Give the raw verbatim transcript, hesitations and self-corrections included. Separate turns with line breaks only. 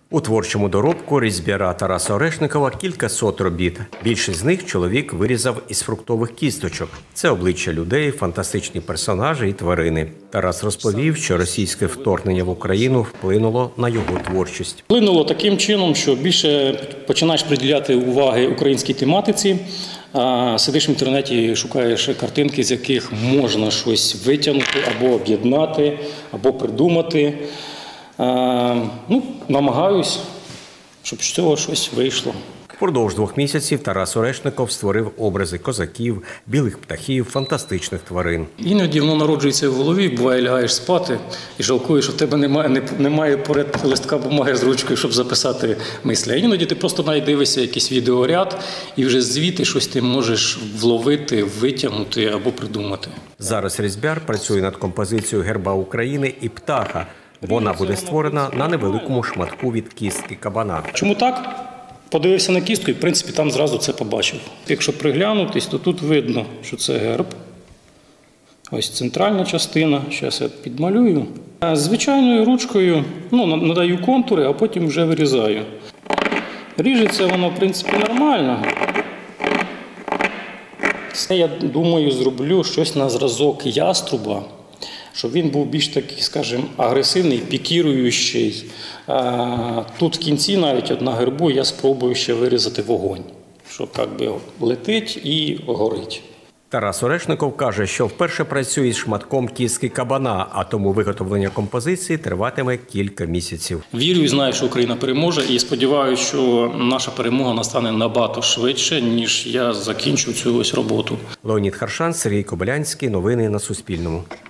У творчому доробку різьбяра Тараса Орешникова кількасот робіт. Більшість з них чоловік вирізав із фруктових кісточок. Це обличчя людей, фантастичні персонажі і тварини. Тарас розповів, що російське вторгнення в Україну вплинуло на його творчість.
Вплинуло таким чином, що більше починаєш приділяти уваги українській тематиці. Сидиш в інтернеті, шукаєш картинки, з яких можна щось витягнути або об'єднати, або придумати. Ну, намагаюсь, щоб з цього щось вийшло.
Впродовж двох місяців Тарас Орешников створив образи козаків, білих птахів, фантастичних тварин.
Іноді воно народжується в голові, буває, лягаєш спати і жалкуєш, що в тебе немає, немає поряд листка бумаги з ручкою, щоб записати мислі. А іноді ти просто навіть дивишся якийсь відеоряд і вже звідти щось ти можеш вловити, витягнути або придумати.
Зараз різьбяр працює над композицією герба України і птаха. Вона буде створена на невеликому шматку від кістки кабана.
Чому так? Подивився на кістку і, в принципі, там зразу це побачив. Якщо приглянутись, то тут видно, що це герб. Ось центральна частина. Зараз я підмалюю. Звичайною ручкою ну, надаю контури, а потім вже вирізаю. Ріжеться воно, в принципі, нормально. Це, я думаю, зроблю щось на зразок яструба, щоб він був більш такий, скажімо, агресивний, пікіруючий. Тут в кінці навіть от на гербу я спробую ще вирізати вогонь, що як би летить і горить.
Тарас Орешников каже, що вперше працює з шматком кістки кабана, а тому виготовлення композиції триватиме кілька місяців.
Вірю і знаю, що Україна переможе, і сподіваюся, що наша перемога настане набагато швидше, ніж я закінчу цю ось роботу.
Леонід Харшан, Сергій Кобилянський. Новини на Суспільному.